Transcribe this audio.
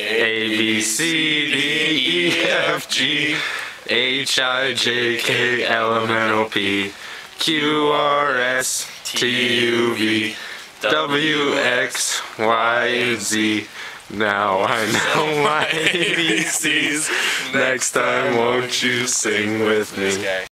A, B, C, D, E, F, G, H, I, J, K, L, M, N, O, P, Q, R, S, T, U, V, W, X, Y, and Z. Now I know my ABCs. Next time, won't you sing with me?